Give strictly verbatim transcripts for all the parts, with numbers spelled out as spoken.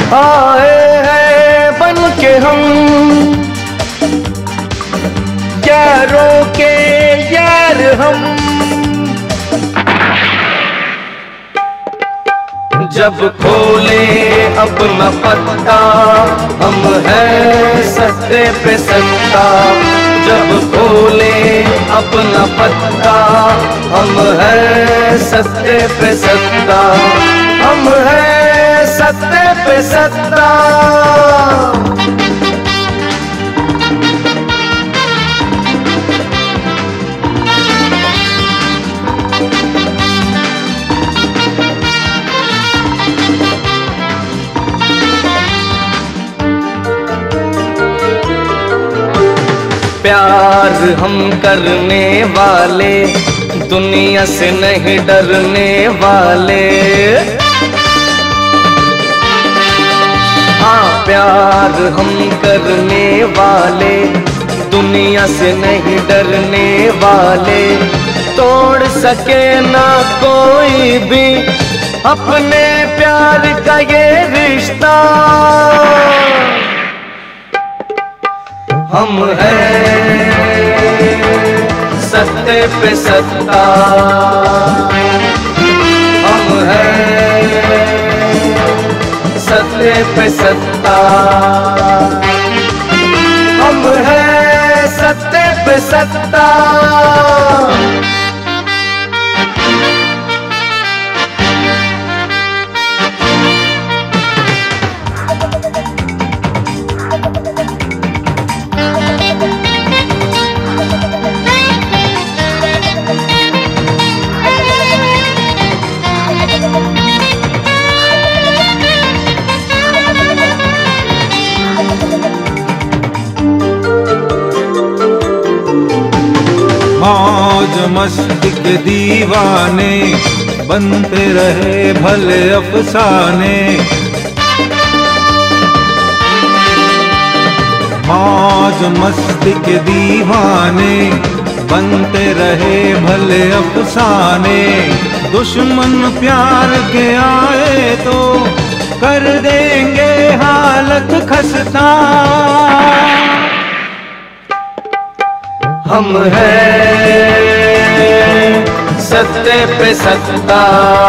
आए हैं बन के हम यारों के यार हम। जब खोले अपना पत्ता हम हैं सत्ते पे सत्ता। जब खोले अपना पत्ता हम हैं सत्ते पे सत्ता। हम हैं सत्ते पे सत्ता। प्यार हम करने वाले दुनिया से नहीं डरने वाले। हाँ, प्यार हम करने वाले दुनिया से नहीं डरने वाले। तोड़ सके ना कोई भी अपने प्यार का ये रिश्ता। हम हैं सत्ते पे सत्ता। हम हैं सत्ते पे सत्ता। हम हैं सत्ते पे सत्ता। मौज मस्ती के दीवाने बनते रहे भले अफसाने। मौज मस्ती के दीवाने बनते रहे भले अफसाने। दुश्मन प्यार के आए तो कर देंगे हालत खस्ता। हम हैं सत्ते पे सत्ता।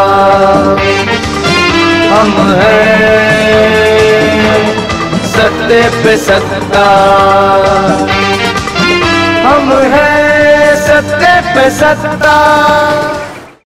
हम हैं सत्ते पे सत्ता। हम हैं सत्ते पे सत्ता।